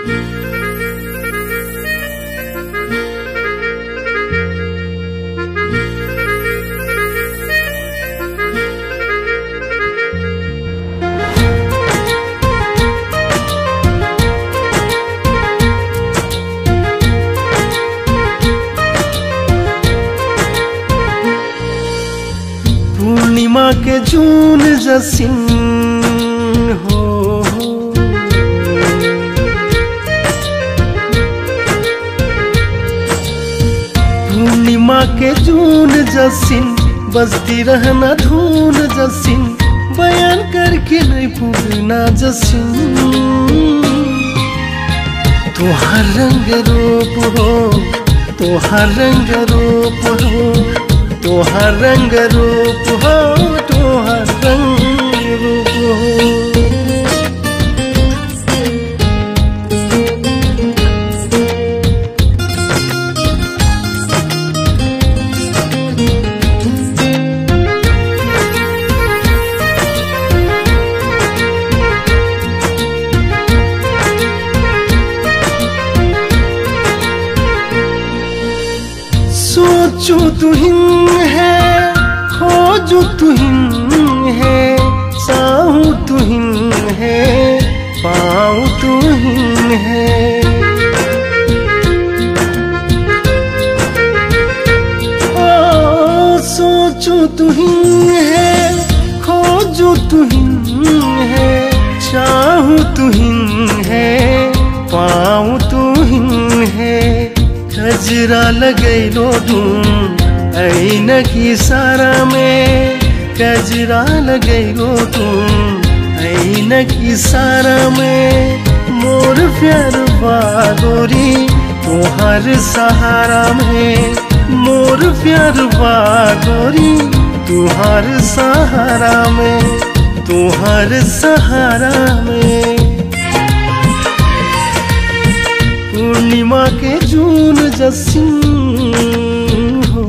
पूर्णिमा के जून जसिन हो, पूर्णिमा के जून जसिन बजती रहना धून जसिन, बयान करके नहीं पूरना जसिन। तोहार रंग रूप हो, तोहार रंग रूप हो, तोहार रंग रूप हो, तोहार रंग रूप हो। सोचो तुहिन है, खोजो तुहिन है, चाहूं तुहिन है, पाऊं तुहिन है। ओ सोचो तुहिन है, खोजो तुहिन है, चाहूं तुहिन है, पाऊं तुहिन है। गजरा लगैलो तुम ऐनक इशारा में, गजरा लगैलो तुम ऐनक इशारा में। मोर प्यार बागोरी तोहार सहारा में, मोर प्यार बागोरी तोहार सहारा में, तोहार सहारा में। पूर्णिमा के जून जसिन हो,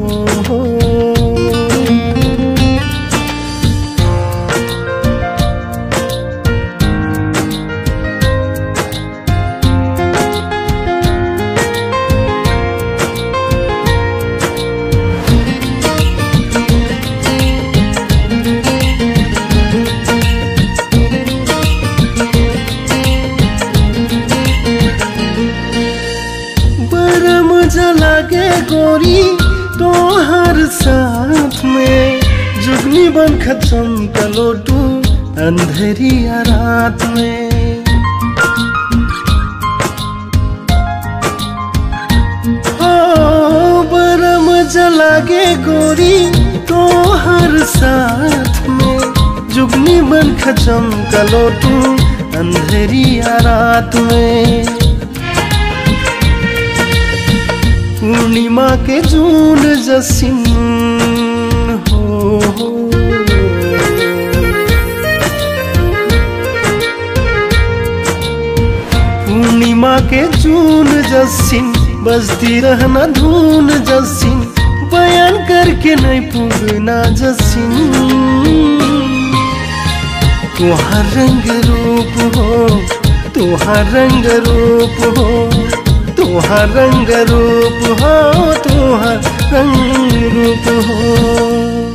लागे गोरी तोहर साथ में, जुगनी बन खत्म कलोटू अंधेरिया रात में। ओ बड़ा मजा लागे गोरी तोहर साथ में, जुगनी बन खत्म कलोटू अंधेरिया रात में। पूर्णिमा के जून जसिन हो, पूर्णिमा के जून जसिन बजती रहना धून जसिन, बयान करके नहीं पूरना जसिन। तोहार रंग रूप हो, तोहार रंग रूप हो, तोहार रंग रूप हो, तोहार रंग रूप हो।